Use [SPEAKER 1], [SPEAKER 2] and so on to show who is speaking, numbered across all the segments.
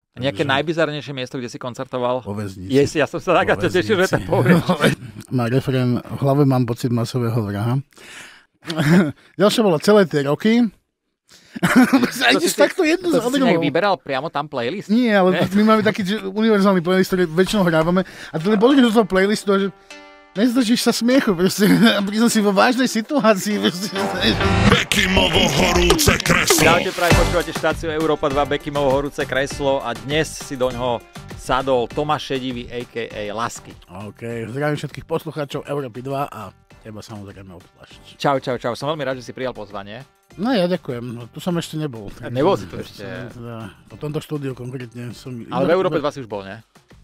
[SPEAKER 1] Nejaké najbizarnejšie miesto, kde si koncertoval?
[SPEAKER 2] Po väznici.
[SPEAKER 1] Ja som sa tak tešil, že to povieš.
[SPEAKER 2] Má refrén, v hlave mám pocit masového vraha. Ďalšie bolo celé tie roky.
[SPEAKER 1] Takto jednu to si nejak vyberal priamo tam playlist?
[SPEAKER 2] Nie, ale my máme taký univerzálny playlist, ktorý väčšinou hrávame. A to nebolo, že do toho playlistu, že nezdržíš sa smiechu, proste. Priznám si vo vážnej situácii, proste.
[SPEAKER 3] Bekimovo horúce kreslo.
[SPEAKER 1] Ďalšie práve počúvate štáciu Európa 2 Bekimovo horúce kreslo a dnes si doňho sadol Tomáš Šedivý, a.k.a. Lasky.
[SPEAKER 2] OK, zdravím všetkých poslucháčov Európy 2 a teba samozrejme obzvlášť.
[SPEAKER 1] Čau. Som veľmi rád, že si prijal pozvanie.
[SPEAKER 2] No ja ďakujem, no, tu som ešte nebol.
[SPEAKER 1] Nebol si tu ešte.
[SPEAKER 2] Po tomto štúdiu konkrétne som...
[SPEAKER 1] Ale v Európe 2 si už bol, ne?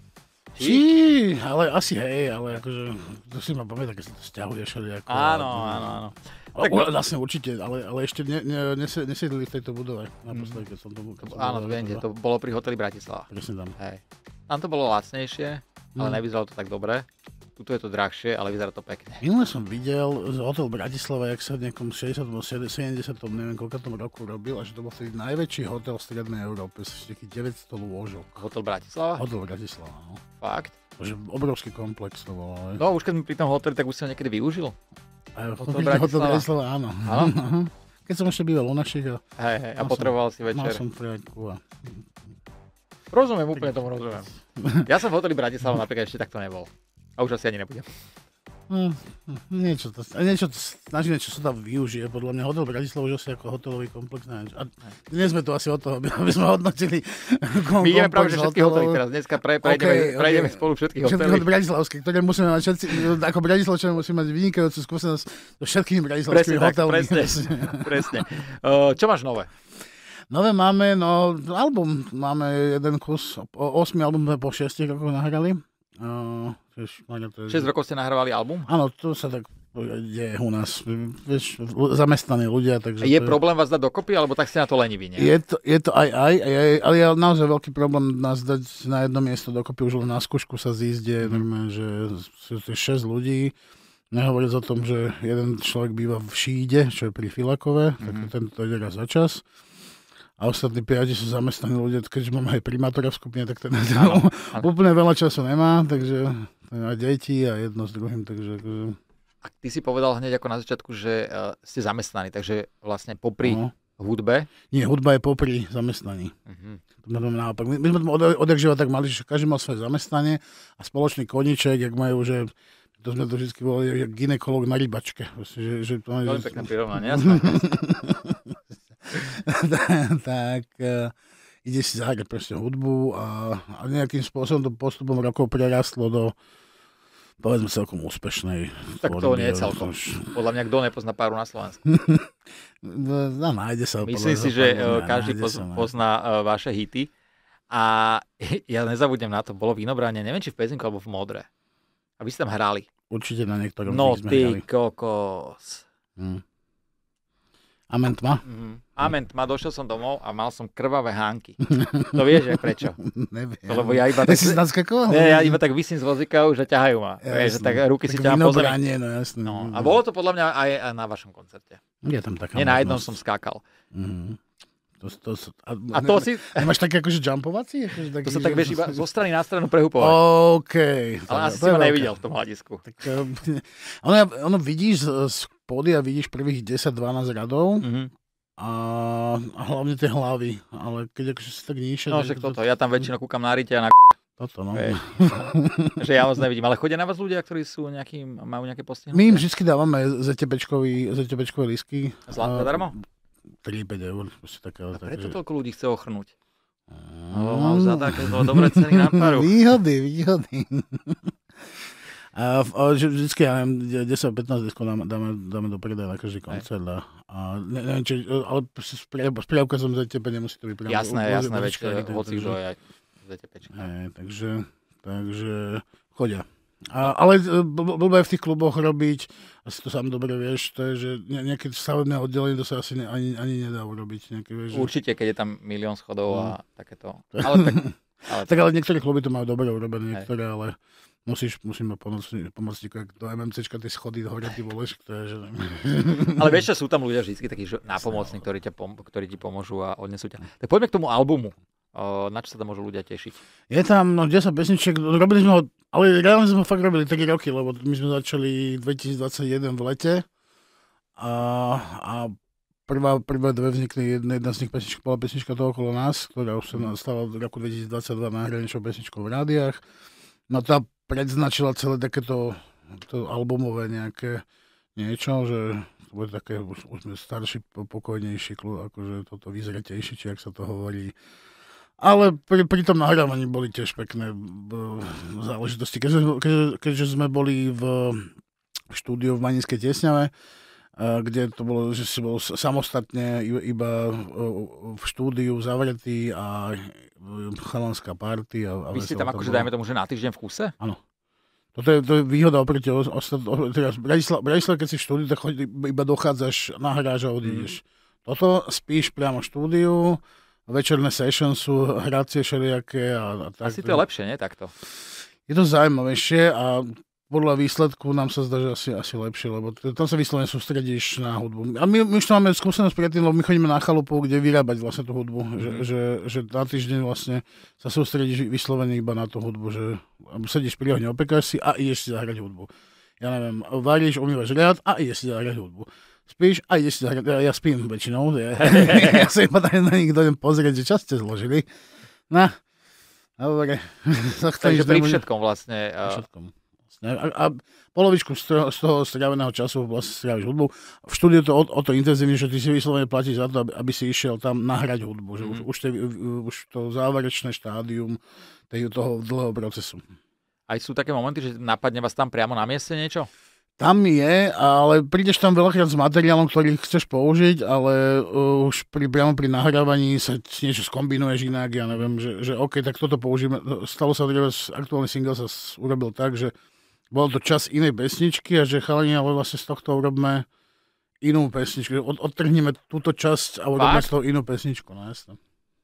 [SPEAKER 2] Ale asi hej, ale akože, to si ma pamätá, keď sa to sťahuješ.
[SPEAKER 1] Áno.
[SPEAKER 2] Tak, vlastne určite, ale ešte nesiedli v tejto budove. Naposledy, keď som to...
[SPEAKER 1] Áno, viem, že to bolo pri hoteli Bratislava.
[SPEAKER 2] Presne tam.
[SPEAKER 1] Hej. Tam to bolo lacnejšie, ale nevyzeralo to tak dobre. Tuto je to drahšie, ale vyzerá to pekne.
[SPEAKER 2] Minule som videl hotel Bratislava, jak sa v nejakom 60. 70. neviem koľko roku robil, a že to bol vtedy najväčší hotel v strednej Európe s takých 900 lôžok.
[SPEAKER 1] Hotel Bratislava?
[SPEAKER 2] Hotel Bratislava, no.
[SPEAKER 1] Fakt?
[SPEAKER 2] Že obrovský komplex to bolo.
[SPEAKER 1] No, už keď sme pri tom hoteli, tak už si ho niekedy využil?
[SPEAKER 2] Hotel Bratislava, áno. Keď som ešte býval u našich.
[SPEAKER 1] Hej, a potreboval si večer.
[SPEAKER 2] Mal som priateľku.
[SPEAKER 1] Rozumiem, úplne tomu rozumiem. Ja som v hoteli Bratislava napríklad ešte takto nebol. A už asi ani nebudem.
[SPEAKER 2] Niečo sa tam využije. Podľa mňa hotel Bratislava už asi ako hotelový komplex. A dnes sme tu asi od toho, aby sme hodnotili
[SPEAKER 1] my ideme práve všetky hotely teraz. Dneska prejdeme spolu všetkých hotely.
[SPEAKER 2] Všetky bratislavské, ktoré musíme mať všetci, ako Bratislavčania musíme mať vynikajúcu skúsenosť so všetkými bratislavskými hotelmi.
[SPEAKER 1] Presne. Čo máš nové?
[SPEAKER 2] Nové máme, album. Máme jeden kus, 8 album po 6 rokoch nahrali.
[SPEAKER 1] 6 rokov ste nahrávali album?
[SPEAKER 2] Áno, to sa tak deje u nás. Vieš, zamestnaní ľudia. Takže
[SPEAKER 1] je problém vás dať dokopy, alebo tak ste na to leniví, nie?
[SPEAKER 2] Je to aj, ale je naozaj veľký problém nás dať na jedno miesto dokopy. Už len na skúšku sa zísť, normálne, že sú 6 ľudí. Nehovoriac o tom, že jeden človek býva v Šíde, čo je pri Filakove, tak ten to ide raz za čas. A ostatní 5 sú zamestnaní ľudia, keďže máme aj primátora v skupine, tak ten úplne veľa času nemá, takže aj deti a jedno s druhým, takže...
[SPEAKER 1] A ty si povedal hneď ako na začiatku, že ste zamestnaní, takže vlastne popri hudbe? Nie,
[SPEAKER 2] hudba je popri zamestnaní. Naopak. My sme odjakživa tak mali, že každý mal svoje zamestnanie a spoločný koníček, jak majú, že to sme to vždy volali, gynekolog na rybačke.
[SPEAKER 1] Veľmi pekné prirovnanie, jasné.
[SPEAKER 2] tak ide si zahrať proste hudbu a nejakým spôsobom to postupom rokov prerastlo do, povedzme, celkom úspešnej
[SPEAKER 1] tak
[SPEAKER 2] formy.
[SPEAKER 1] To nie je celkom. Podľa mňa kto nepozná páru na Slovensku?
[SPEAKER 2] Nájde sa.
[SPEAKER 1] Myslím si, že každý pozná vaše hity a ja nezabudnem na to, bolo v Inobráne, neviem či v Pezinku alebo v Modre. A vy ste tam hrali.
[SPEAKER 2] Určite na niektorom
[SPEAKER 1] no
[SPEAKER 2] sme hrali.
[SPEAKER 1] No ty kokos.
[SPEAKER 2] Amen tma?
[SPEAKER 1] Amen tma, došiel som domov a mal som krvavé hánky. To vieš, že prečo?
[SPEAKER 2] Neviem.
[SPEAKER 1] Lebo ja iba tak...
[SPEAKER 2] si naskakoval?
[SPEAKER 1] Ja iba tak vysím z vozíka už a ťahajú ma. Vieš, že tak ruky si ťahám po zemi.
[SPEAKER 2] No jasné.
[SPEAKER 1] No, a bolo to podľa mňa aj na vašom koncerte.
[SPEAKER 2] Je tam taká
[SPEAKER 1] Nie, na jednom som skákal.
[SPEAKER 2] A to si... Nemáš také akože jumpovací?
[SPEAKER 1] To sa tak vieš iba zo strany na stranu prehupovať.
[SPEAKER 2] OK.
[SPEAKER 1] Ale asi si ho nevidel v tom hľadisku.
[SPEAKER 2] Ono vidíš z pódia, vidíš prvých 10-12 radov a hlavne tie hlavy. Ale keď akože si tak níše...
[SPEAKER 1] No však toto, ja tam väčšinou kúkam na rite a na
[SPEAKER 2] toto, no.
[SPEAKER 1] Že ja moc nevidím. Ale chodia na vás ľudia, ktorí majú nejaké postihnutie?
[SPEAKER 2] My im vždy dávame ZTP-čkové lístky.
[SPEAKER 1] Zlaté darmo?
[SPEAKER 2] 3-5 eur.
[SPEAKER 1] A prečo toľko ľudí chce ochrnúť? Mám za také dobré ceny na paru.
[SPEAKER 2] Výhody. A vždycky, ja neviem, 10-15 diskov dáme do predaja na každý koncert. A neviem, ale s priavkazom ZTP nemusí to byť priamo.
[SPEAKER 1] Jasné, veď hoci kto je ZTP.
[SPEAKER 2] Takže chodia. Ale blbé v tých kluboch robiť, asi to sám dobre vieš, to je, že nejaké stavebné oddelenie, to sa asi ani nedá urobiť.
[SPEAKER 1] Určite, keď je tam milión schodov a takéto.
[SPEAKER 2] Ale niektoré kluby to majú dobre urobené, niektoré, ale musíme pomôcť do MMCčka tie schody hore, ty voleš, že...
[SPEAKER 1] Ale vieš, že sú tam ľudia vždy takí nápomocní, ktorí ti pomôžu a odnesú ťa. Tak poďme k tomu albumu. Na čo sa tam môžu ľudia tešiť?
[SPEAKER 2] Je tam 10 pesničiek, robili sme ho, ale reálne sme ho fakt robili 3 roky, lebo my sme začali 2021 v lete a prvé dve vznikli, jedna z nich bola pesnička toho okolo nás, ktorá už sa stala v roku 2022 náhradnejšou pesničkou v rádiách. No tá predznačila celé takéto albumové nejaké niečo, že to bude také, už sme starší, pokojnejší, akože toto vyzretejší, či ak sa to hovorí. Ale pri tom nahrávaní boli tiež pekné záležitosti. Keďže sme boli v štúdiu v Maninskej Tiesňave, kde to bolo, že si bol samostatne iba v štúdiu zavretý a chalanská party.
[SPEAKER 1] Vy ste tam akože dajme tomu, že na týždeň v kúse?
[SPEAKER 2] Áno. To je výhoda oproti teraz Bratislave, keď si v štúdiu, tak iba dochádzaš, nahráš a odídeš. Toto spíš priamo v štúdiu, večerné sessions sú hracie všelijaké.
[SPEAKER 1] Asi to je lepšie, nie takto?
[SPEAKER 2] Je to zaujímavejšie a podľa výsledku nám sa zdá, že asi lepšie, lebo tam sa vyslovene sústredíš na hudbu. A my už to máme skúsenosť predtým, lebo my chodíme na chalupu, kde vyrábať vlastne tú hudbu. Že na týždeň vlastne sa sústredíš vyslovene iba na tú hudbu, že sedíš pri ohni, opekáš si a ideš si zahrať hudbu. Ja neviem, varíš, umývaš riad a ideš si zahrať hudbu. Spíš a ideš si zahrať, ja spím väčšinou. Ja sa iba na nich dojdem pozrieť, že čas ste zložili. Dobre.
[SPEAKER 1] Takže pri všetkom vlastne.
[SPEAKER 2] Všetkom. A polovičku z toho stráveného času vlastne stráviš hudbu. V štúdiu to o to intenzívne, že ty si vyslovene platíš za to, aby si išiel tam nahrať hudbu. Že už to záverečné štádium toho dlhého procesu.
[SPEAKER 1] Aj sú také momenty, že napadne vás tam priamo na mieste niečo?
[SPEAKER 2] Tam je, ale prídeš tam veľakrát s materiálom, ktorý chceš použiť, ale už priamo pri nahrávaní sa niečo skombinuješ inak. Ja neviem, že OK, tak toto použijeme. Stalo sa, že aktuálny single sa urobil tak, že bol to čas inej pesničky a že chalani, ale vlastne z tohto urobme inú pesničku. Odtrhneme túto časť a urobme z toho inú pesničku. No jasné.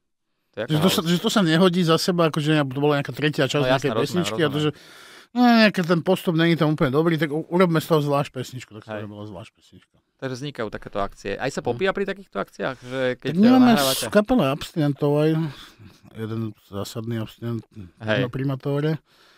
[SPEAKER 2] Že to sa nehodí za seba, akože to bola nejaká tretia časť nejakej pesničky a to, že nejaký ten postup není tam úplne dobrý, tak urobme z toho zvlášť pesničku. Tak sa urobila zvlášť pesnička. Takže
[SPEAKER 1] vznikajú takéto akcie. Aj sa popíja pri takýchto akciách? Že keď
[SPEAKER 2] tak my máme v kapele abstinentov aj jeden zásadný abstinent na primatore.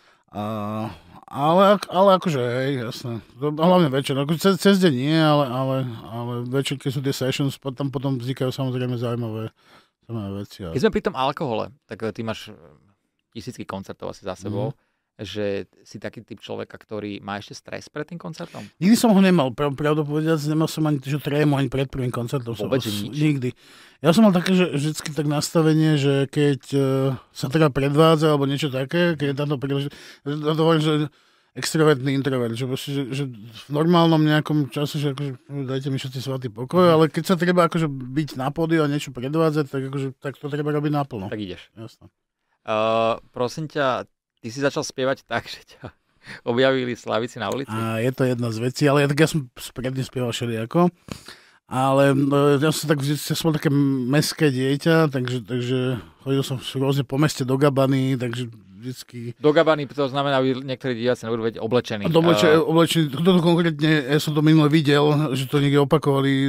[SPEAKER 2] Ale akože, hej, jasné. Hlavne večer. Cez deň nie, ale večer, keď sú tie sessions, tam potom vznikajú samozrejme zaujímavé veci.
[SPEAKER 1] Keď sme pri tom alkohole, tak ty máš tisícky koncertov asi za sebou, že si taký typ človeka, ktorý má ešte stres pred tým koncertom?
[SPEAKER 2] Nikdy som ho nemal, pravdu povedať, nemal som ani trému, ani pred prvým koncertom.
[SPEAKER 1] Vôbec nič?
[SPEAKER 2] Nikdy. Ja som mal také, že vždycky tak nastavenie, že keď sa teda predvádza, alebo niečo také, keď je táto príležitosť, to hovorím, že extrovertný introvert, že v normálnom nejakom čase, že akože, dajte mi všetci svatý pokoj, ale keď sa treba akože byť na pódiu a niečo predvádzať, tak to treba robiť naplno.
[SPEAKER 1] Tak ideš.
[SPEAKER 2] Jasné.
[SPEAKER 1] Prosím ťa, ty si začal spievať tak, že ťa objavili slavici na ulici?
[SPEAKER 2] A je to jedna z vecí, ale ja som predtým spieval všelijako. Ale ja som také mestské dieťa, takže chodil som rôzne po meste do Gabany, takže vždycky...
[SPEAKER 1] Do Gabany, to znamená, že niektorí diváci nebudú vedieť oblečení.
[SPEAKER 2] Oblečení, toto konkrétne, ja som to minule videl, že to niekde opakovali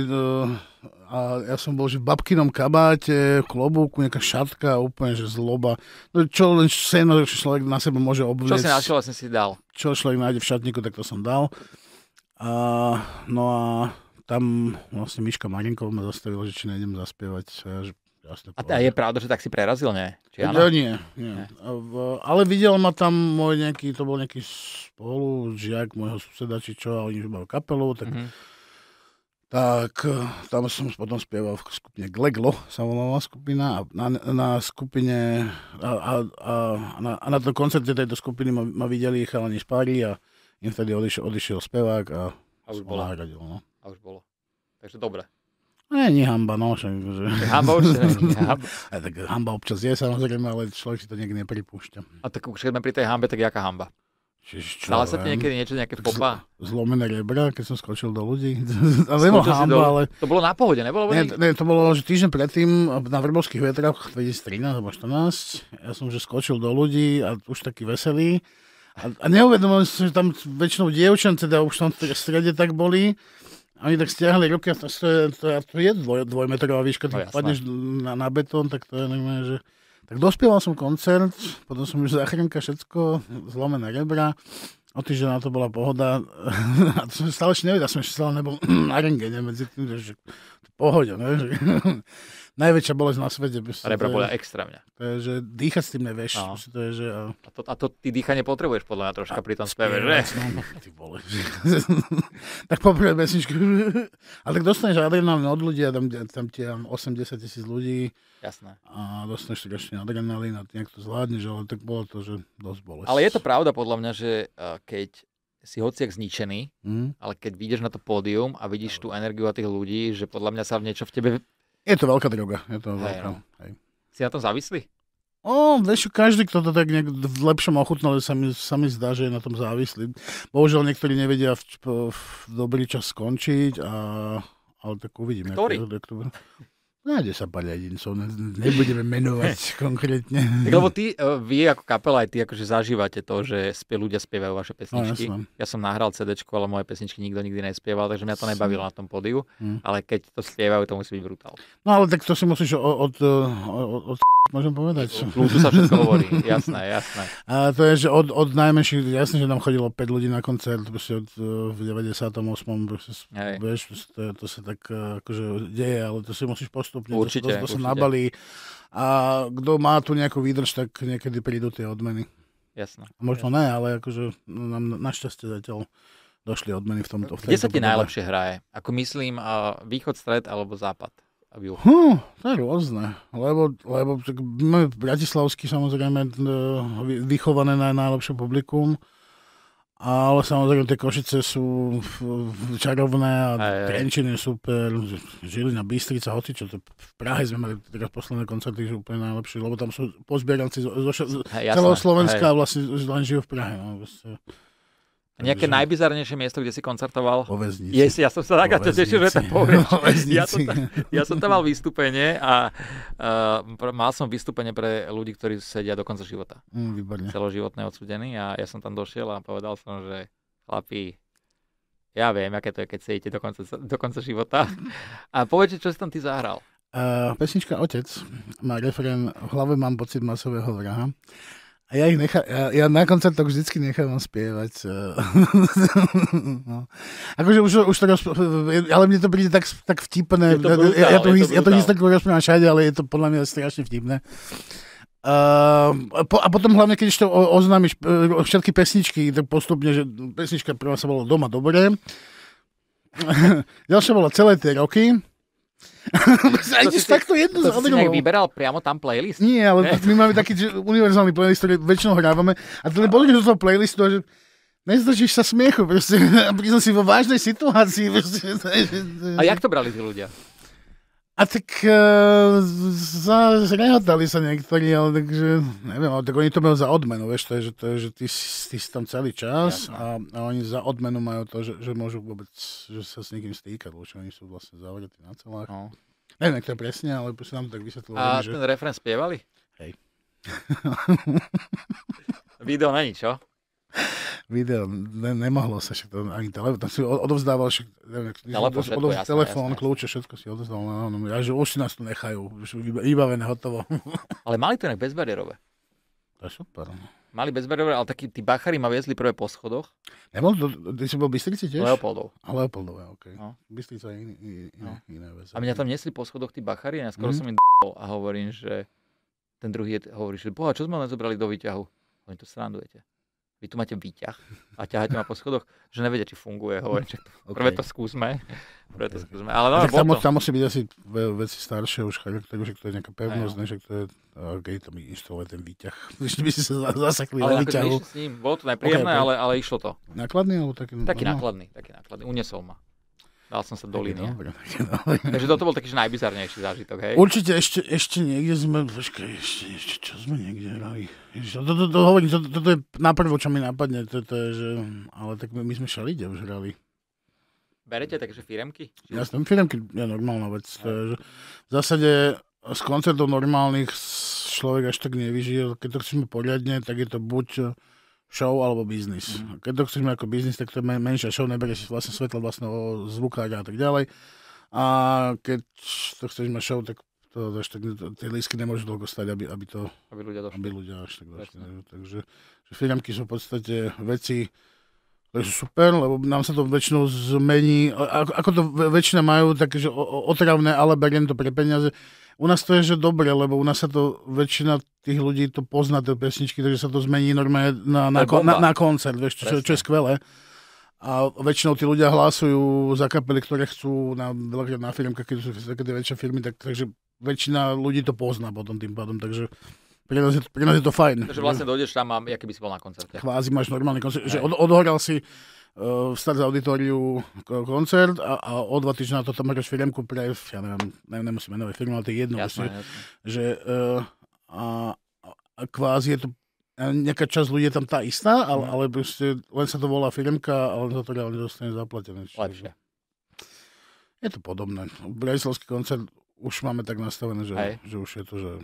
[SPEAKER 2] a ja som bol že v babkinom kabáte, klobúku, nejaká šatka, úplne že zloba. No čo len seno, že človek na sebe môže obvliecť.
[SPEAKER 1] Čo si našiel, vlastne si dal? Čo
[SPEAKER 2] človek nájde v šatníku, tak to som dal. No a tam vlastne Miška Marinková ma zastavila, že či nejdem zaspievať.
[SPEAKER 1] A je pravda, že tak si prerazil, nie? Či áno?
[SPEAKER 2] Nie. Ale videl ma tam to bol nejaký spolužiak môjho suseda, či čo, a oni už majú kapelu, tak tam som potom spieval v skupine Gleglo, sa volala skupina, a na skupine a na tom koncerte tejto skupiny ma videli chalani z Pári a im vtedy odišiel spevák a
[SPEAKER 1] už bolo. No. A už bolo. Takže dobre.
[SPEAKER 2] Nie hamba, no.
[SPEAKER 1] Hamba určite nie.
[SPEAKER 2] Tak hamba občas je, samozrejme, ale človek si to niekde nepripúšťa.
[SPEAKER 1] A tak už keď sme pri tej hambe, tak jaká hamba? Stala sa ti niekedy niečo, nejaké popa?
[SPEAKER 2] Zlomené rebra, keď som skočil do ľudí. Ale...
[SPEAKER 1] To bolo na pohode, nebolo?
[SPEAKER 2] Nie, to bolo že týždeň predtým na Vrbovských vetrách 2013 alebo 2014. Ja som že skočil do ľudí a už taký veselý. A neuvedomil som, že tam väčšinou dievčan, teda už tam v strede tak boli. A oni tak stiahli ruky a to je dvojmetrová výška, tak padneš na betón, tak to je neviem, že Tak dospieval som koncert, potom som už záchranka, všetko, zlomené rebra. O týždeň na to bola pohoda. A to som stále ešte nevedel, som ešte stále nebol na rentgene medzi tým, že pohode, ne? Že najväčšia bolesť na svete.
[SPEAKER 1] Rebra bola extrémne.
[SPEAKER 2] To je, že dýchať s tým nevieš.
[SPEAKER 1] No.
[SPEAKER 2] To je, že,
[SPEAKER 1] a to ty dýchanie potrebuješ podľa mňa troška pri tom speve, že?
[SPEAKER 2] No, ty vole. Tak poprvé pesničku. Ale tak dostaneš adrenálne od ľudí a tam ti 8-10 tisíc ľudí.
[SPEAKER 1] Jasné.
[SPEAKER 2] A dostaneš strašne adrenalín a ty nejak to zvládneš, ale tak bolo to, že dosť bolesť.
[SPEAKER 1] Ale je to pravda podľa mňa, že keď si hociak zničený, ale keď vyjdeš na to pódium a vidíš tú energiu a tých ľudí, že podľa mňa sa v niečo v tebe...
[SPEAKER 2] Je to veľká droga. Je to veľká. Hej.
[SPEAKER 1] Si na tom závislý?
[SPEAKER 2] Vieš, každý, kto to tak nejak v lepšom ochutnal, sa mi zdá, že je na tom závislý. Bohužiaľ, niektorí nevedia v dobrý čas skončiť, ale tak uvidíme.
[SPEAKER 1] Ktorý?
[SPEAKER 2] Nájde sa pár jedincov, nebudeme menovať konkrétne.
[SPEAKER 1] Tak lebo vy ako kapela, aj ty akože zažívate to, že ľudia spievajú vaše pesničky.
[SPEAKER 2] No,
[SPEAKER 1] ja som nahral CDčko, ale moje pesničky nikto nikdy nespieval, takže mňa to nebavilo na tom pódiu, ale keď to spievajú, to musí byť brutál.
[SPEAKER 2] No ale tak to si musíš od môžem povedať.
[SPEAKER 1] Kľúču sa všetko hovorí, jasné.
[SPEAKER 2] A to je, že od najmenších, jasne, že nám chodilo 5 ľudí na koncert, v 98. Vieš, to sa tak akože deje, ale to si musíš postupne.
[SPEAKER 1] Určite.
[SPEAKER 2] To sa nabalí. A kto má tu nejakú výdrž, tak niekedy prídu tie odmeny.
[SPEAKER 1] Jasné.
[SPEAKER 2] Možno ne, ale akože nám našťastie zatiaľ došli odmeny v tomto.
[SPEAKER 1] Kde sa ti najlepšie hraje? Ako myslím, východ, stred alebo západ?
[SPEAKER 2] To je rôzne, lebo máme bratislavský samozrejme vychované na najlepšie publikum, ale samozrejme tie Košice sú čarovné a Trenčín je super, Žilina, Bystrica, hocičo, v Prahe sme mali teraz posledné koncerty, že úplne najlepšie, lebo tam sú pozbieranci celého Slovenska a vlastne len žijú v Prahe. No,
[SPEAKER 1] nejaké najbizarnejšie miesto, kde si koncertoval?
[SPEAKER 2] Po Väznici.
[SPEAKER 1] Ja som sa tak tešil, že to povieš. Ja som tam mal vystúpenie a mal som vystúpenie pre ľudí, ktorí sedia do konca života.
[SPEAKER 2] Výborne.
[SPEAKER 1] Celoživotné odsúdení a ja som tam došiel a povedal som, že chlapi, ja viem, aké to je, keď sedíte do konca života. A povedz, čo si tam ty zahral?
[SPEAKER 2] Pesnička Otec má refrén V hlave mám pocit masového vraha. A ja na koncertoch vždycky nechávam spievať. No. Akože už to ale mne to príde tak vtipné. Ja to historiku rozprávam všade, ale je to podľa mňa strašne vtipné. A potom hlavne, keď ešte oznámiš všetky pesničky, tak postupne, že pesnička prvá sa volala Doma dobre. Ďalšia bola Celé tie roky. Takto jedno
[SPEAKER 1] to si nejak vyberal priamo tam playlist?
[SPEAKER 2] Nie, ale my máme taký univerzálny playlist, ktorý väčšinou hrávame a ten pozrieš do toho playlistu a že nezdačíš sa smiechu, proste, a prísam si vo vážnej situácii. Proste,
[SPEAKER 1] a jak to brali tí ľudia?
[SPEAKER 2] A tak zrehotali sa niektorí, ale takže, neviem, ale tak oni to majú za odmenu, vieš, to je, že ty si tam celý čas a oni za odmenu majú to, že môžu vôbec, že sa s niekým stýkať, lebo oni sú vlastne zavretí na celách. No. Neviem, jak to je presne, ale si nám to tak vysvetlilo.
[SPEAKER 1] A ten refrén spievali?
[SPEAKER 2] Hej.
[SPEAKER 1] Video není, čo?
[SPEAKER 2] Video, nemohlo sa však to ani telefón, tam si odovzdával však telefón, kľúče, všetko si odovzdával. Ja, že už si nás tu nechajú, už vybavené, hotovo.
[SPEAKER 1] Ale mali to nejak bezbariérové.
[SPEAKER 2] To je super.
[SPEAKER 1] Mali bezbariérové, ale takí tí bachári ma viezli prvé po schodoch.
[SPEAKER 2] Nebol to, ty si bol v Bystrici tiež?
[SPEAKER 1] Leopoldov.
[SPEAKER 2] A Leopoldové, okej. No. Bystrica je iné vec.
[SPEAKER 1] A mňa tam nesli po schodoch tí bachári a skoro som im d***ol a hovorím, že ten druhý hovorí, že boha, čo sme len zobrali do výťahu? Oni to srandujete. Vy tu máte výťah a ťaháte ma po schodoch, že nevedia, či funguje. Hovorím, že prvé to skúsme. Ale no,
[SPEAKER 2] tam musí byť asi veci staršie už charakteru, že to je nejaká pevnosť, že to je, to mi inštaluje ten výťah. By si sa zasekli na výťahu.
[SPEAKER 1] Ale s ním, bolo to nepríjemné, ale išlo to.
[SPEAKER 2] Nákladný? Alebo
[SPEAKER 1] taký nákladný. Unesol ma. Dal som sa do línie. Takže toto bol taký najbizarnejší zážitok, hej?
[SPEAKER 2] Určite ešte niekde sme, ešte čo sme niekde hrali? To hovorím, toto je naprvo, čo mi napadne, toto je, že, ale tak my sme všade už hrali.
[SPEAKER 1] Berete takže firemky?
[SPEAKER 2] Jasné, firemky je normálna vec. To je, že v zásade z koncertov normálnych človek až tak nevyžije, keď to chceme poriadne, tak je to buď show alebo biznis. Keď to chceš mať ako biznis, tak to je menšia show, neberieš vlastne svetlo vlastného zvukára a tak ďalej. A keď to chceš mať show, tak tie lístky nemôžu dlho stať, aby ľudia až tak došli. Takže firmky sú v podstate veci, ktoré sú super, lebo nám sa to väčšinou zmení. Ako to väčšina majú, takže otravné, ale beriem to pre peniaze. U nás to je, že dobre, lebo u nás sa to väčšina tých ľudí to pozná, tie pesničky, takže sa to zmení normálne na koncert, vieš, čo je skvelé. A väčšinou tí ľudia hlásujú za kapely, ktoré chcú veľakrát na firmkách, keď sú také väčšie firmy, takže väčšina ľudí to pozná potom tým pádom, takže pre nás je to fajn.
[SPEAKER 1] Takže vlastne dojdeš tam a aký by si bol na koncerte.
[SPEAKER 2] Kvázi máš normálny koncert, že odohral si v Stars Auditoriu koncert a o 2 týždne na to tam máš firmku pre, ja neviem, nemusím menovať firmu, ale to je jedno.
[SPEAKER 1] Jasné.
[SPEAKER 2] Že a kvázi je to nejaká časť ľudí je tam tá istá, ale proste len sa to volá firmka, ale za to reálne dostane zaplatené.
[SPEAKER 1] Lepšie.
[SPEAKER 2] Je to podobné. Bratislavský koncert už máme tak nastavené, že už je to, že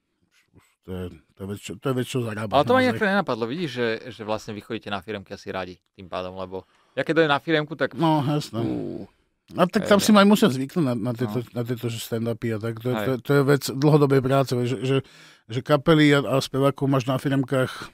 [SPEAKER 2] to je vec, čo zarába.
[SPEAKER 1] Ale to ma inak nenapadlo. Vidíš, že vlastne vy chodíte na firmky asi radi tým pádom, lebo ja keď dojem na firmku, tak...
[SPEAKER 2] No, jasné. A tak tam si musia zvyknúť na tieto stand-upy a tak. To je vec dlhodobej práce, že kapely a spevákov máš na firmkách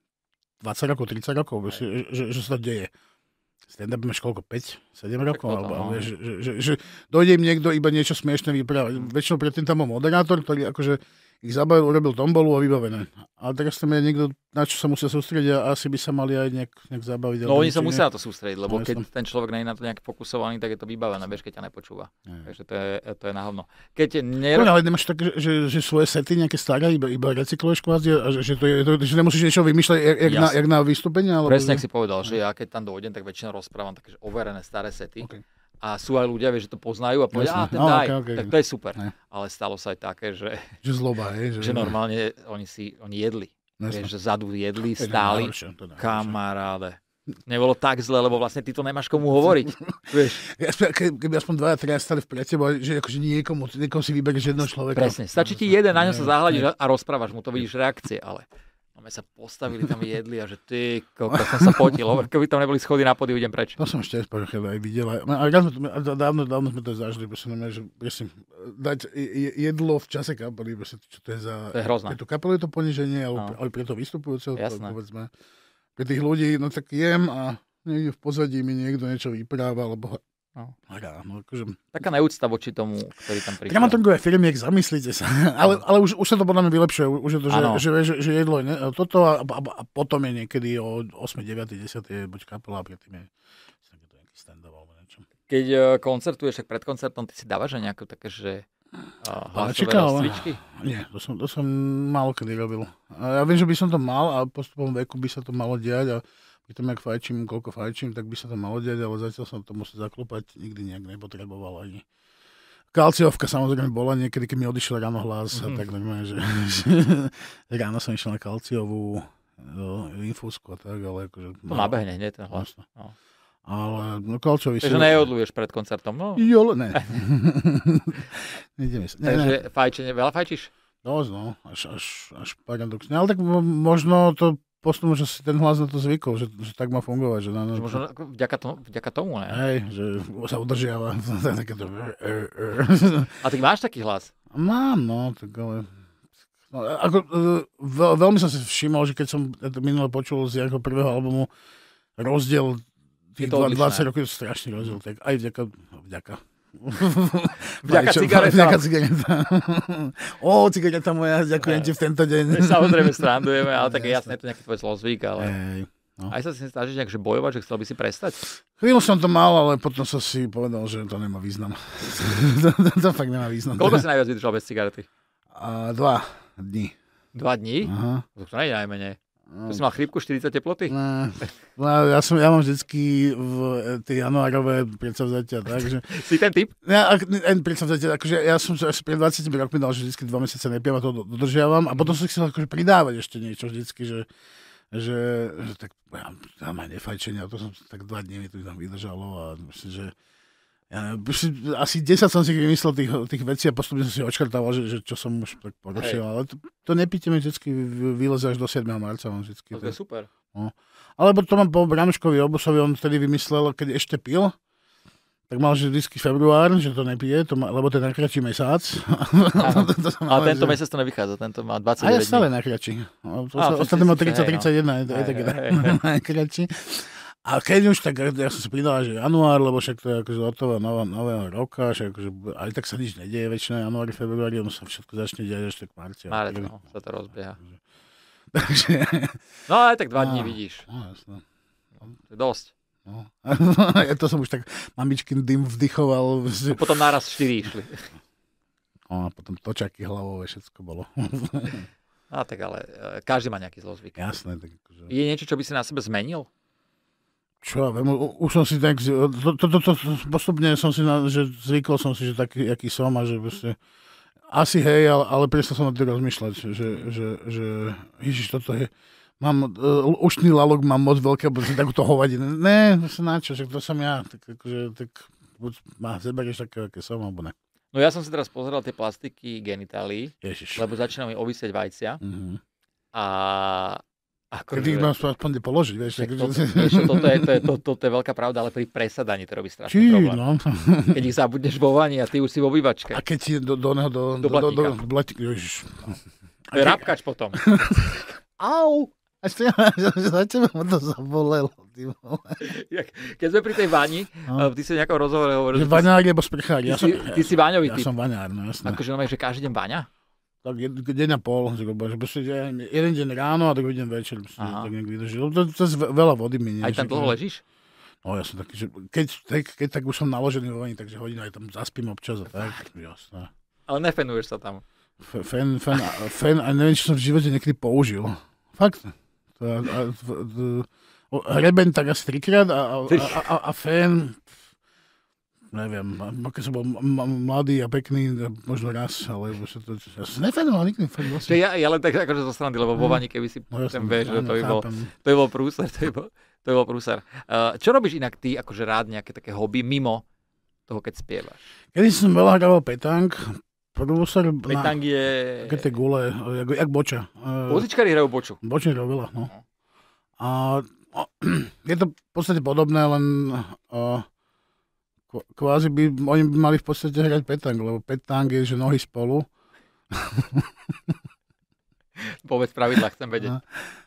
[SPEAKER 2] 20 rokov, 30 rokov, že sa to deje. Stand-up máš koľko? 5? 7 rokov? Alebo, že dojde im niekto iba niečo smiešné vyprávať. Väčšinou predtým tam bol moderátor, ktorý akože ich zabavil, urobil tombolu a vybavené. A teraz tam je niekto, na čo sa musia sústrediť a asi by sa mali aj nejak zabaviť.
[SPEAKER 1] No oni sa musia na to sústrediť, lebo keď ten človek nie je na to nejak fokusovaný, tak je to vybavené, vieš, keď ťa nepočúva. Takže to je na hovno.
[SPEAKER 2] Ale nemáš tak, že svoje sety nejaké staré, iba recykluješ kvázi, a že nemusíš niečo vymýšľať, jak na vystúpenie?
[SPEAKER 1] Presne, ak si povedal, že ja keď tam dojdem, tak väčšinou rozprávam také overené staré sety. Okay. A sú aj ľudia, vieš, že to poznajú a povedia, ten daj, tak to je super. Ale stalo sa aj také, že
[SPEAKER 2] zloba,
[SPEAKER 1] že normálne oni jedli. Vieš, že zadu jedli, stáli, kamaráde. Nebolo tak zle, lebo vlastne ty to nemáš komu hovoriť. Vieš.
[SPEAKER 2] Keby aspoň 2-3 stali vpred teba, že akože niekomu si vyberieš jedného človeka.
[SPEAKER 1] Presne, stačí ti jeden, na ňom sa zahľadíš a rozprávaš mu, to vidíš reakcie, ale... My sa postavili, tam jedli a že ty, koľko som sa potil, keby tam neboli schody na pódiu, idem preč.
[SPEAKER 2] To som ešte aj videl. A dávno sme to zažili, že dať jedlo v čase kapely, čo to je za...
[SPEAKER 1] To je hrozné.
[SPEAKER 2] Pre tú kapelu je to poniženie, ale pre to vystupujúceho, povedzme. Pre tých ľudí, no tak jem a niekde v pozadí mi niekto niečo vypráva, alebo akože...
[SPEAKER 1] Taká neúcta voči tomu, ktorý tam prišiel.
[SPEAKER 2] Dramaturgové firmy, zamyslite sa. Ale už sa to podľa mňa vylepšuje. Už je to, že jedlo je toto a potom je niekedy o 8, 9, 10 je buď kapela a predtým je nejaký stand-up alebo niečo.
[SPEAKER 1] Keď koncertuješ, tak pred koncertom ty si dávaš nejaké také, že hlasové rozcvičky?
[SPEAKER 2] Nie, to som málo kedy robil. Ja viem, že by som to mal a postupom veku by sa to malo diať a keď jak koľko fajčím, tak by sa to malo diať, ale zatiaľ som to musel zaklopať, nikdy nejak nepotreboval ani. Kalciovka samozrejme bola niekedy, keď mi odišiel ráno hlas, a tak normálne, že ráno som išiel na kalciovú infúzku a tak, ale akože...
[SPEAKER 1] To nabehne hneď ten hlas. No.
[SPEAKER 2] Ale kalciový...
[SPEAKER 1] Takže neodluješ pred koncertom, no?
[SPEAKER 2] Jo, ne.
[SPEAKER 1] Takže fajčenie, veľa fajčíš?
[SPEAKER 2] No, až paradoxne. Ale tak možno to postupne, že si ten hlas na to zvykol, že tak má fungovať. Že
[SPEAKER 1] možno vďaka tomu, ne?
[SPEAKER 2] Hej, že sa udržiava.
[SPEAKER 1] A ty máš taký hlas?
[SPEAKER 2] Mám, no, tak ale... No, veľmi som si všimol, že keď som minule počul z jeho prvého albumu rozdiel tých 20 rokov, je strašný rozdiel. Tak aj vďaka
[SPEAKER 1] cigareta.
[SPEAKER 2] Cigareta moja, ďakujem ti v tento deň.
[SPEAKER 1] Samozrejme strandujeme, ale tak je jasné, je to nejaký tvoj zlozvyk, ale... Aj sa si snažíš nejak bojovať, že chcel by si prestať?
[SPEAKER 2] Chvíľu som to mal, ale potom som si povedal, že to nemá význam. to fakt nemá význam.
[SPEAKER 1] Koľko si najviac vydržal bez cigarety?
[SPEAKER 2] 2 dní.
[SPEAKER 1] 2 dní? Aha. To nie je najmenej. To si mal chrípku, 40 teploty?
[SPEAKER 2] Ja mám vždycky v tie januárové predsavzatia, takže...
[SPEAKER 1] Si ten typ?
[SPEAKER 2] Predsavzatia, akože ja som sa asi pred 20 rokmi dal, že vždycky 2 mesiace nepijem a to dodržiavam a potom som si chcel akože pridávať ešte niečo vždycky, že tak ja mám nefajčenie a to som tak 2 dní mi to tam vydržalo a myslím, že asi 10 som si vymyslel tých vecí a postupne som si očkrtával, že čo som už tak porušil, ale to nepíte mi vždycky vyleze až do 7. marca. Vždycky,
[SPEAKER 1] to je super.
[SPEAKER 2] No. Alebo to mám po Bramškovi Obusovi, on vtedy vymyslel, keď ešte pil, tak mal, že vždycky február, že to nepije, lebo to je najkratší mesiac.
[SPEAKER 1] Ale tento mesiac to nevychádza, tento má 29 dní.
[SPEAKER 2] A je stále najkratší. Ostatné má 30-31, to je taký najkratší. A keď už, tak ja som si pridal, že január, lebo však to je akože hotová nového roka, že akože, aj tak sa nič nedieje väčšinou januári, februári, ono sa všetko začne diať až tak marci.
[SPEAKER 1] Marec, no, sa to rozbieha.
[SPEAKER 2] Takže...
[SPEAKER 1] No aj tak 2 dní vidíš.
[SPEAKER 2] No, jasné.
[SPEAKER 1] To je dosť.
[SPEAKER 2] No. Ja to som už tak mamičkin dym vdychoval.
[SPEAKER 1] A potom náraz 4 išli.
[SPEAKER 2] No, a potom točaky hlavové, všetko bolo.
[SPEAKER 1] No tak ale každý má nejaký zlozvyk.
[SPEAKER 2] Jasné. Tak akože...
[SPEAKER 1] Je niečo, čo by si na sebe zmenil?
[SPEAKER 2] Čo ja viem, už som si tak, postupne som si, že zvykol som si, že taký, aký som a že proste, asi hej, ale prestal som na to rozmýšľať, že ježiš, toto je, mám, ušný lalok mám moc veľké, bo si takúto hovadinu, ne, na čo, že to som ja, tak akože, tak buď ma zeberieš také, aké som, alebo ne.
[SPEAKER 1] No ja som si teraz pozeral tie plastiky genitálií,
[SPEAKER 2] Ježiš.
[SPEAKER 1] lebo začínajú mi ovisieť vajcia.
[SPEAKER 2] Mm-hmm.
[SPEAKER 1] A
[SPEAKER 2] keď ich mám aspoň položiť, vieš.
[SPEAKER 1] Toto je veľká pravda, ale pri presadaní to robí strašný problém.
[SPEAKER 2] No.
[SPEAKER 1] Keď ich zabudneš vo vani a ty už si vo obývačke.
[SPEAKER 2] A keď si do blatíka. Ježiš.
[SPEAKER 1] To je rapkač potom. Au!
[SPEAKER 2] Za teba ma to zabolelo.
[SPEAKER 1] Keď sme pri tej vani, ty si v nejakom rozhovore hovoril,
[SPEAKER 2] že vaňár alebo sprchári.
[SPEAKER 1] Ty si váňový typ.
[SPEAKER 2] Ja som vaňár, no jasné.
[SPEAKER 1] Akože že každý deň vaňa?
[SPEAKER 2] Tak deň a pol, že jeden deň ráno a druhý deň večer. Tak niekde vydrží. To je veľa vody mi.
[SPEAKER 1] Aj tam dlho ležíš?
[SPEAKER 2] No ja som taký, že keď tak už som naložený vo vani, takže hodinu aj tam zaspím občas a tak. Jasné.
[SPEAKER 1] Ale nefenuješ sa tam.
[SPEAKER 2] Fen a neviem, či som v živote niekedy použil. Fakt. Hrebeň tak asi 3-krát a fén, neviem, keď som bol mladý a pekný, možno raz, ale ja som nefénoval nikdy.
[SPEAKER 1] Ja len tak akože zo strany, lebo vo vani, keby si ten vieš, že to by bol prúser, to by bol prúser. Čo robíš inak ty, akože rád nejaké také hobby mimo toho, keď spievaš?
[SPEAKER 2] Kedy som veľa hral petang, prúser
[SPEAKER 1] petang je...
[SPEAKER 2] Také tie gule, jak boča.
[SPEAKER 1] Vozičkári hrajú boču.
[SPEAKER 2] Boču hrajú veľa, no. A je to v podstate podobné, len kvázi oni by mali v podstate hrať petang, lebo petang je, že nohy spolu.
[SPEAKER 1] Povedz pravidla, chcem vedieť.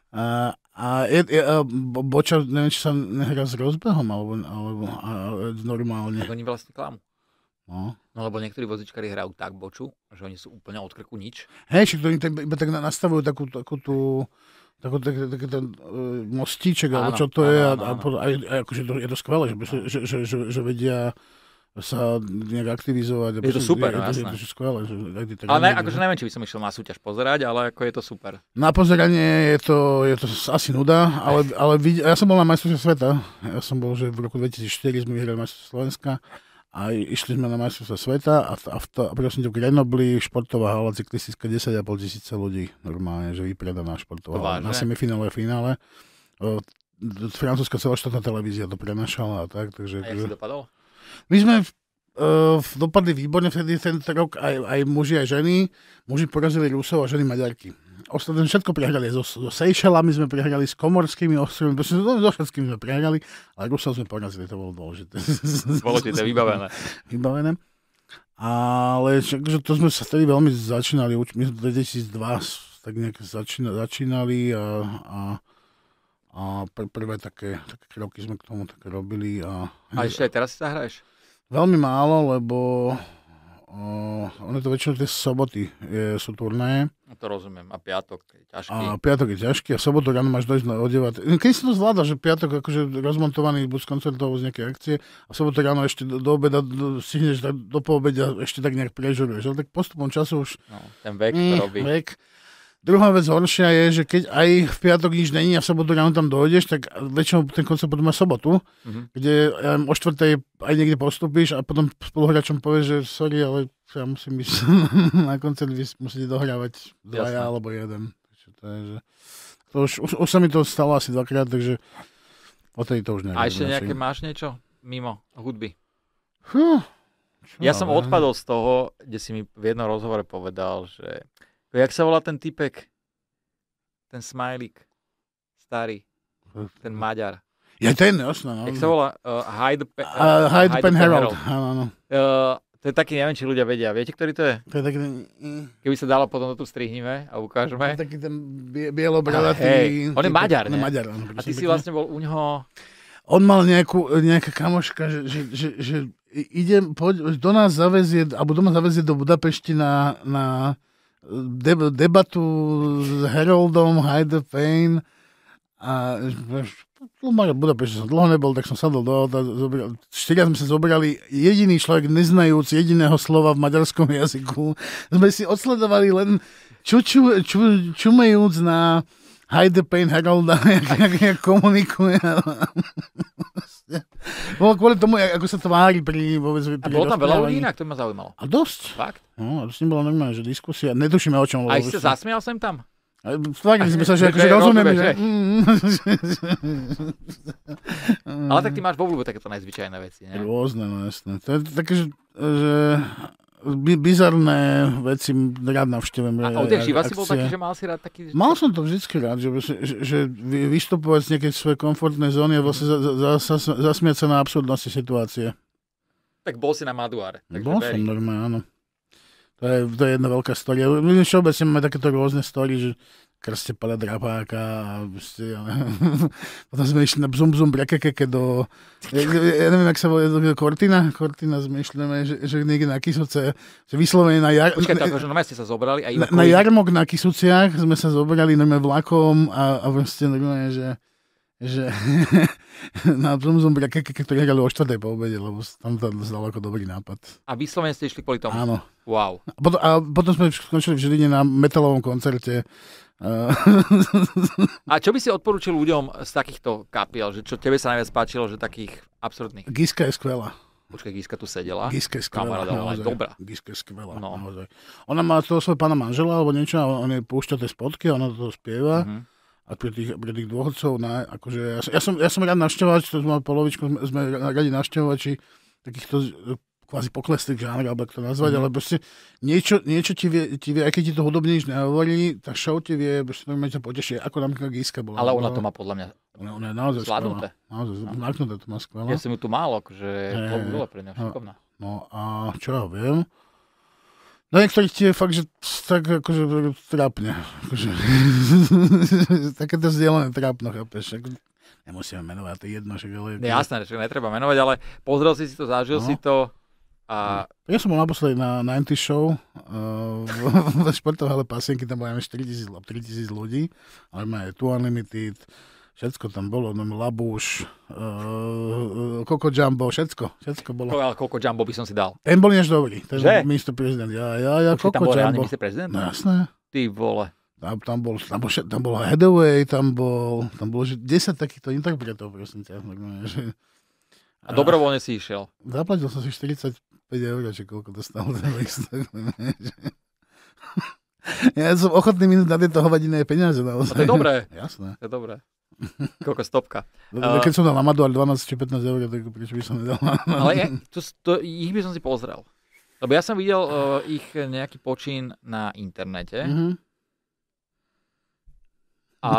[SPEAKER 2] Boča, neviem, či sa nehrá s rozbehom, alebo normálne.
[SPEAKER 1] Tak oni vlastne klamú.
[SPEAKER 2] No,
[SPEAKER 1] lebo niektorí vozičkári hrajú tak boču, že oni sú úplne od krku nič.
[SPEAKER 2] Hej, oni iba tak nastavujú takú taký ten mostíček, alebo čo to je, a akože je to skvelé, že vedia sa nejak aktivizovať.
[SPEAKER 1] Je to super,
[SPEAKER 2] je to skvelé.
[SPEAKER 1] Ale akože neviem, či by som išiel na súťaž pozerať, ale ako je to super.
[SPEAKER 2] Na pozeranie je to asi nuda, ale ja som bol na majstrovstve sveta. Ja som bol, že v roku 2004 sme vyhrali majstrovstvo Slovenska. A išli sme na majstrovstvá sveta a prosím ťa, v Grenobli športová hala cyklistická 10,5 tisíce ľudí. Normálne, že vypredaná športová hala. Na semifinále a finále. Francúzska celoštátna televízia to prenašala a tak. Takže,
[SPEAKER 1] a jak si dopadol?
[SPEAKER 2] My sme dopadli výborne vtedy tento rok, aj muži, aj ženy. Muži porazili Rusov a ženy Maďarky. Ostatné všetko prehrali. So Seychellami sme prehrali, s Komorskými ostrovmi, so všetkými sme prehrali, ale Rusov sme porazili, to bolo dôležité.
[SPEAKER 1] Dôležité, vybavené.
[SPEAKER 2] Vybavené. Ale to sme sa vtedy veľmi začínali, my sme 2002 tak nejak začínali a prvé také kroky sme k tomu také robili. A
[SPEAKER 1] ešte aj teraz si zahraješ?
[SPEAKER 2] Veľmi málo, lebo ono to väčšinou tie soboty sú turnaje.
[SPEAKER 1] To rozumiem. A piatok je ťažký.
[SPEAKER 2] A piatok je ťažký a sobotu ráno máš dojsť odevať. Keď si to zvláda, že piatok akože rozmontovaný buď z koncertov, z nejakej akcie a sobotu ráno ešte do obeda stihneš do poobedia ešte tak nejak prežuruješ. Ale tak postupom času už...
[SPEAKER 1] No, ten vek to robí.
[SPEAKER 2] Druhá vec horšia je, že keď aj v piatok nič není a v sobotu ráno tam dojdeš, tak väčšinou ten koncert potom má sobotu, kde o 4:00 aj niekde postupíš a potom spoluhráčom povieš, že sorry, ale ja musím ísť na koncert, vy musíte dohrávať dvaja alebo jeden. Už sa mi to stalo asi 2-krát, takže odtedy to už neviem.
[SPEAKER 1] A ešte nejaké máš niečo mimo hudby? Ja som odpadol z toho, kde si mi v jednom rozhovore povedal, že jak sa volá ten typek? Ten smajlík. Starý. Ten Maďar.
[SPEAKER 2] Ja ten, jasné. No.
[SPEAKER 1] Jak sa volá? Hyde
[SPEAKER 2] Pen Herald. Áno.
[SPEAKER 1] To je taký, neviem, či ľudia vedia. Viete, ktorý to je?
[SPEAKER 2] To je taký ten...
[SPEAKER 1] Keby sa dalo, potom to tu strihneme a ukážeme.
[SPEAKER 2] Taký ten bielobradý...
[SPEAKER 1] On je Maďar,
[SPEAKER 2] ne?
[SPEAKER 1] Maďar, a ty si vlastne bol u ňoho...
[SPEAKER 2] On mal nejaká kamoška, že do nás zavezie do Budapešti na debatu s Haroldom, Hyde Payne a Budapešti som dlho nebol, tak som sadol do auta, 4 sme sa zobrali, jediný človek neznajúc jediného slova v maďarskom jazyku. Sme si odsledovali len čumejúc na Hyde Payne Harolda, jak komunikuje. Kvôli tomu, ako sa tvári pri
[SPEAKER 1] bolo tam veľa ľudí inak, to ma zaujímalo.
[SPEAKER 2] A dosť.
[SPEAKER 1] Fakt?
[SPEAKER 2] No, a s ním bola normálne, že diskusia. Netušíme, o čom bolo.
[SPEAKER 1] A si sa zasmial sem tam?
[SPEAKER 2] Tvárili sme sa, že akože rozumieme, že...
[SPEAKER 1] Ale tak ty máš v obľúbe takéto najzvyčajné veci, nie?
[SPEAKER 2] Rôzne, no jasné. To je také, že bizarné veci rád navštevujem.
[SPEAKER 1] A odjak živa si bol taký, že mal si rád taký...
[SPEAKER 2] Mal som to vždycky rád, že vystupovať z nejakej svojej komfortnej zóny a vlastne zasmiať sa na absurdnosti situácie.
[SPEAKER 1] Tak bol si na Maduare.
[SPEAKER 2] Bol som normálne, áno. To je jedna veľká story. My všeobecne máme takéto rôzne story, že krste pada drapáka a potom sme išli na bzum brekekeke do... Ja neviem, jak sa volá, Cortina sme išli, že niekde na Kisuce, že vyslovene na
[SPEAKER 1] Počkaj, že na ste sa zobrali a
[SPEAKER 2] na jarmok na Kisuciach sme sa zobrali normálne vlakom a vlastne normálne, že na bzum brekekeke, ktorý hrali o 4. po obede, lebo tam to zdalo ako dobrý nápad.
[SPEAKER 1] A vyslovene ste išli kvôli tomu?
[SPEAKER 2] Áno.
[SPEAKER 1] Wow.
[SPEAKER 2] A potom sme skončili v Žiline na metalovom koncerte.
[SPEAKER 1] A čo by si odporúčil ľuďom z takýchto kapiel? Že čo tebe sa najviac páčilo, že takých absurdných?
[SPEAKER 2] Giska je skvelá.
[SPEAKER 1] Počkaj, Giska tu sedela.
[SPEAKER 2] Giska je skvelá.
[SPEAKER 1] Kamaráda, dobrá.
[SPEAKER 2] Giska je skvelá.
[SPEAKER 1] No.
[SPEAKER 2] Ona má toho svoj pána manžela, alebo niečo, a on jej púšťa tie spotky, ona to spieva. A pri tých dôchodcov, akože, ja som rád navštevovač, to sme polovičku, sme radi navštevovači takýchto kvázi pokleslých žánr, alebo to nazvať, ale proste niečo ti vie, aj keď ti to hudobne nič nehovorí, tá show ti vie, proste normálne ťa poteší, ako napríklad Giska bola.
[SPEAKER 1] Ale ona to má podľa mňa
[SPEAKER 2] ona je naozaj
[SPEAKER 1] zvládnuté.
[SPEAKER 2] Naozaj zvládnuté to má skvelé.
[SPEAKER 1] Ja som ju tu mal, akože bolo pre ňa šikovná.
[SPEAKER 2] No a čo ja viem? No niektorých ti je fakt, že tak akože trápne. Akože, takéto zdieľané trápno, chápeš? Nemusíme menovať, to je jedno.
[SPEAKER 1] Jasné, že netreba menovať, ale pozrel si to, zažil si to. A...
[SPEAKER 2] Ja som bol naposledy na 90 show v športovej hale Pasienky, tam bolo 3000 ľudí, ale máme tu Unlimited, všetko tam bolo, Labuš, Coco Jumbo, všetko bolo.
[SPEAKER 1] Ale Coco Jumbo by som si dal.
[SPEAKER 2] Ten bol než dobrý, ten minister prezident. Ja Coco Jumbo.
[SPEAKER 1] Tam bol minister prezident?
[SPEAKER 2] No jasné.
[SPEAKER 1] Ty vole.
[SPEAKER 2] Tam bol Hathaway, tam bolo 10 takýchto interpretov, prosím ťa.
[SPEAKER 1] A dobrovoľne si išiel.
[SPEAKER 2] Zaplatil som si 45 eur, či koľko dostal ten lístok. Ja som ochotný minúť na tieto hovadiné peniaze.
[SPEAKER 1] No to je dobré.
[SPEAKER 2] Jasné.
[SPEAKER 1] To je dobré. Koľko stopka.
[SPEAKER 2] Keď som dal na Maduar 12 či 15 eur, tak prečo by som nedal?
[SPEAKER 1] Ale ich by som si pozrel. Lebo ja som videl ich nejaký počín na internete. A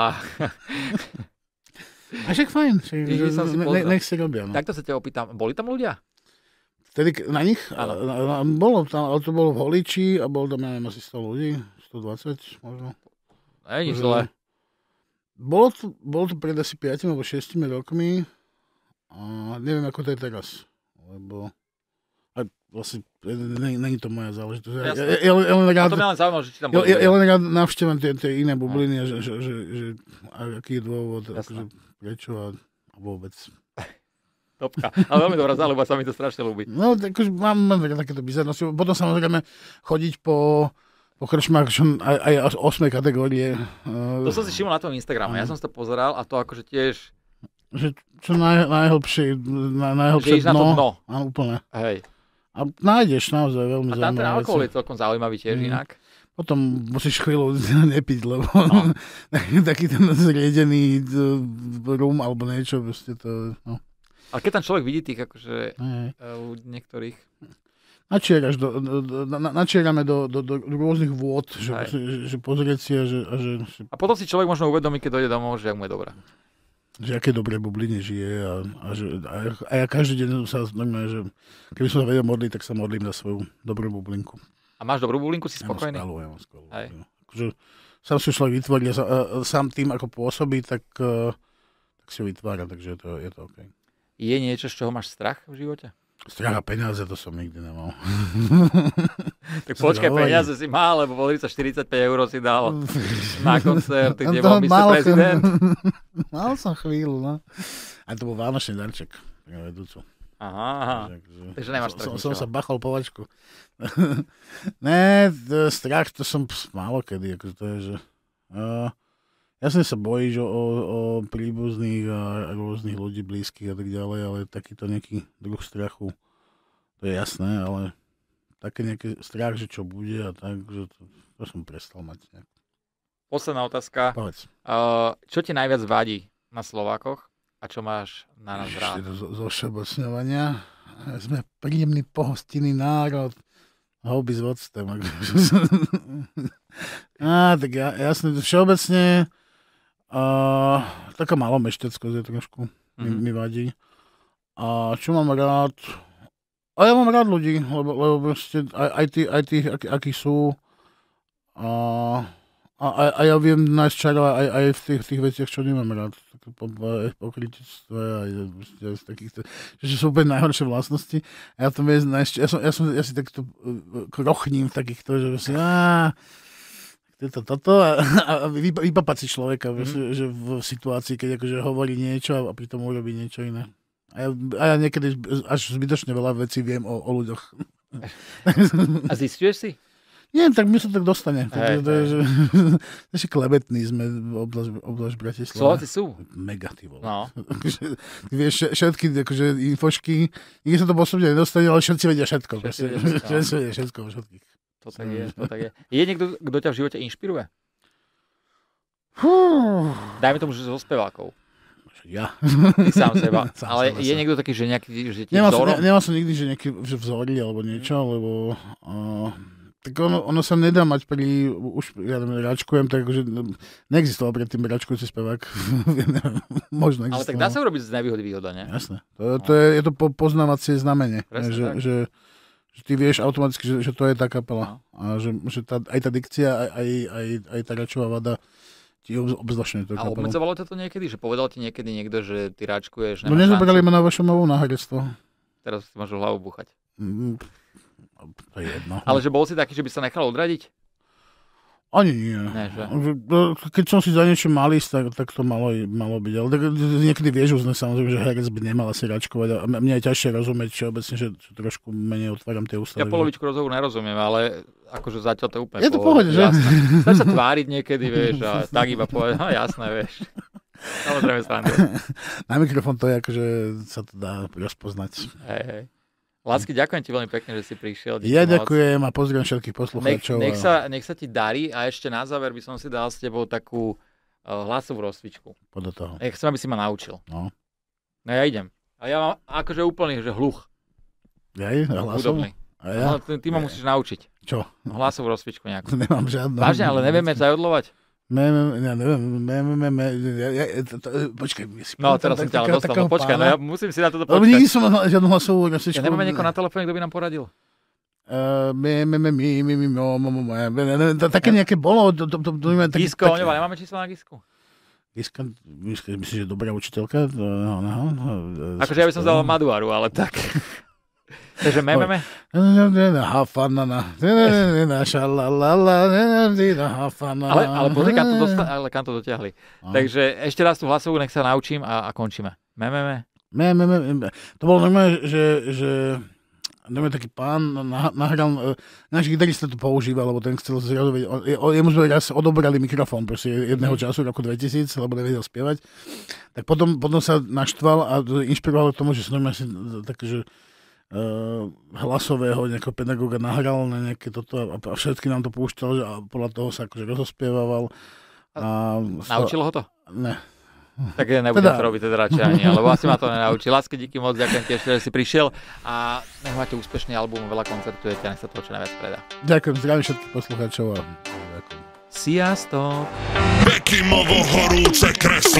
[SPEAKER 2] však fajn. Nech si robia. No.
[SPEAKER 1] Takto sa ťa opýtam. Boli tam ľudia?
[SPEAKER 2] Vtedy na nich? Bolo tam, ale to bolo v Holiči a bolo tam, neviem, asi 100 ľudí. 120 možno.
[SPEAKER 1] Nič zle.
[SPEAKER 2] Bolo to pred asi 5 alebo 6 rokmi. A neviem, ako to je teraz. Lebo vlastne není to moja záležitosť. Ja
[SPEAKER 1] to mňa len zaujímavé, že či tam boli.
[SPEAKER 2] Ja len rád navštevujem tie iné bubliny, že aký je dôvod, akože prečo a vôbec.
[SPEAKER 1] Topka. Ale veľmi dobrá záľuba, sa mi to strašne ľúbi.
[SPEAKER 2] No, akože mám takéto bizarnosti. Potom samozrejme chodiť po krčmách aj 8. kategórie.
[SPEAKER 1] To som si všimol na tom Instagrame. Ja som si to pozeral a to akože tiež...
[SPEAKER 2] Že čo najhlbšie
[SPEAKER 1] dno. Na to dno.
[SPEAKER 2] Áno, úplne.
[SPEAKER 1] Hej.
[SPEAKER 2] A nájdeš naozaj veľmi zaujímavé.
[SPEAKER 1] A ten alkohol je celkom zaujímavý tiež inak.
[SPEAKER 2] Potom musíš chvíľu nepiť, lebo taký ten zriedený rum alebo niečo, proste to... No.
[SPEAKER 1] Ale keď tam človek vidí tých akože ľudí niektorých...
[SPEAKER 2] Načierame do rôznych vôd, že pozrieť si a že...
[SPEAKER 1] A potom si človek možno uvedomí, keď dojde domov, že mu je dobré.
[SPEAKER 2] že aké dobré bubline žije a ja každý deň sa normálne, že keby som sa vedel modliť, tak sa modlím za svoju dobrú bublinku.
[SPEAKER 1] A máš dobrú bublinku, si spokojný?
[SPEAKER 2] Ja mám skvelú. Akože sám si človek vytvorí, sám tým, ako pôsobí, tak si ho vytvára, takže je to OK.
[SPEAKER 1] Je niečo, z čoho máš strach v živote?
[SPEAKER 2] Strach a peniaze, to som nikdy nemal.
[SPEAKER 1] Tak počkaj, peniaze si mal, lebo po 30-45 eur si dal na koncert, kde bol prezident.
[SPEAKER 2] Mal som chvíľu, no. A to bol vánočný darček. Vedúcu.
[SPEAKER 1] Aha. Takže nemáš strach.
[SPEAKER 2] Som sa bachol po vačku. Ne, strach, to som málo kedy. Akože to je, že... Jasne sa bojíš o príbuzných a rôznych ľudí blízkych a tak ďalej, ale takýto nejaký druh strachu, to je jasné, ale také nejaký strach, že čo bude a tak, že to som prestal mať. Nejak.
[SPEAKER 1] Posledná otázka.
[SPEAKER 2] Povedz.
[SPEAKER 1] Čo ti najviac vadí na Slovákoch a čo máš na nás rád?
[SPEAKER 2] Zo všeobecňovania. Sme príjemný, pohostinný národ. Houby s voctem. Tak jasne, všeobecne taká malomeštecko je trošku mi vadí. A čo mám rád? A ja mám rád ľudí, lebo proste aj tí, akí sú. A ja viem nájsť čaro aj v tých veciach, čo nemám rád. Pokrytectve aj z takýchto, že sú úplne najhoršie vlastnosti. A ja to viem nájsť, ja si takto krochním v takýchto, že si toto a vypapať si človeka, že v situácii, keď akože hovorí niečo a pritom urobí niečo iné. A ja niekedy až zbytočne veľa vecí viem o ľuďoch.
[SPEAKER 1] A zisťuješ si?
[SPEAKER 2] Nie, tak mi sa tak dostane. Že klebetní sme oblasť Bratislava.
[SPEAKER 1] Slováci sú.
[SPEAKER 2] Mega, ty vole.
[SPEAKER 1] No.
[SPEAKER 2] Vieš, všetky akože, infošky, nikdy sa to posledne nedostane, ale všetci vedia všetko. Všetci vedia všetko o všetkých.
[SPEAKER 1] To tak je. Je niekto, kto ťa v živote inšpiruje? Dajme tomu, že zo spevákov.
[SPEAKER 2] Ja.
[SPEAKER 1] Ty sám seba. Ale je niekto taký, že nejaký že ti vzorom?
[SPEAKER 2] Nemal som nikdy, že nejaký vzory alebo niečo, lebo tak ono sa nedá mať už ja neviem, račkujem, tak akože neexistoval predtým račkujúci spevák. Možno existoval.
[SPEAKER 1] Ale tak dá sa urobiť z nevýhody výhoda, nie?
[SPEAKER 2] Jasné. Je to poznávacie znamenie. Že ty vieš automaticky, že to je tá kapela. A že aj tá dikcia, aj tá račová vada ti obzvláštne to kapelu.
[SPEAKER 1] A obmedzovalo ťa to niekedy? Že povedal ti niekedy niekto, že ty račkuješ?
[SPEAKER 2] No nezobrali ma na vašu novú náhradstvo.
[SPEAKER 1] Teraz si môžu hlavu búchať.
[SPEAKER 2] To je jedno.
[SPEAKER 1] Ale že bol si taký, že by sa nechal odradiť?
[SPEAKER 2] Ani nie. Keď som si za niečo mal ísť, tak to malo byť. Ale tak niekedy vieš uzne, samozrejme, že herec by nemal asi račkovať. A mne je ťažšie rozumieť všeobecne, že trošku menej otváram tie ústavy.
[SPEAKER 1] Ja polovičku rozhovoru nerozumiem, ale akože zatiaľ to úplne
[SPEAKER 2] je to pohode, že?
[SPEAKER 1] Dá sa tváriť niekedy, vieš, a tak iba povedať, jasné, vieš. Samozrejme srandu.
[SPEAKER 2] Na mikrofón to je akože sa to dá rozpoznať.
[SPEAKER 1] Hej. Lásky, ďakujem ti veľmi pekne, že si prišiel.
[SPEAKER 2] Ja ďakujem a pozdravím všetkých poslucháčov.
[SPEAKER 1] Nech sa ti darí a ešte na záver by som si dal s tebou takú hlasovú rozcvičku.
[SPEAKER 2] Podľa toho.
[SPEAKER 1] Chcem, aby si ma naučil.
[SPEAKER 2] No
[SPEAKER 1] ja idem. A ja mám akože úplný, že hluch.
[SPEAKER 2] Hlasovú?
[SPEAKER 1] Ja? No, ty ma musíš naučiť.
[SPEAKER 2] Čo?
[SPEAKER 1] Hlasovú rozcvičku nejakú.
[SPEAKER 2] Nemám žiadnu.
[SPEAKER 1] Vážne, ale nevieme zajodlovať?
[SPEAKER 2] Ja neviem. Počkaj.
[SPEAKER 1] No, teraz som ťa ale dostal. No, počkaj, no ja musím si na toto počkať.
[SPEAKER 2] Ale nikdy som žiadnu hlasovú rozcvičku.
[SPEAKER 1] Ja nemáme niekoho na telefóne, kto by nám poradil?
[SPEAKER 2] Také nejaké bolo.
[SPEAKER 1] Gisko, nemáme čísla na Gisku?
[SPEAKER 2] Giska, myslíš, že dobrá učiteľka?
[SPEAKER 1] Akože ja by som vzal Maduaru, ale tak. Takže mememe? Ale pozri, kam to dotiahli. Takže ešte raz tú hlasovú, nech sa naučím a končíme. Mememe?
[SPEAKER 2] To bolo normálne, že taký pán nahral, náš gitarista to používal, lebo ten chcel zrazu vedieť, jemu sme raz odobrali mikrofón proste jedného času, roku 2000, lebo nevedel spievať. Tak potom sa naštval a inšpiroval k tomu, že sa normálne také, že hlasového nejakého pedagóga nahral na nejaké toto a všetky nám to púšťal a podľa toho sa akože rozospievával.
[SPEAKER 1] Naučilo ho to?
[SPEAKER 2] Ne.
[SPEAKER 1] Tak ja nebudem to robiť teda radšej ani, lebo asi ma to nenaučil. Lásky, díky moc, ďakujem ti ešte, že si prišiel a nech máte úspešný album, veľa koncertujete a nech sa toho čo najviac predá.
[SPEAKER 2] Ďakujem, zdravím všetkých poslucháčov a ďakujem.
[SPEAKER 1] Sziasztok!
[SPEAKER 3] Bekimovo horúce kreslo.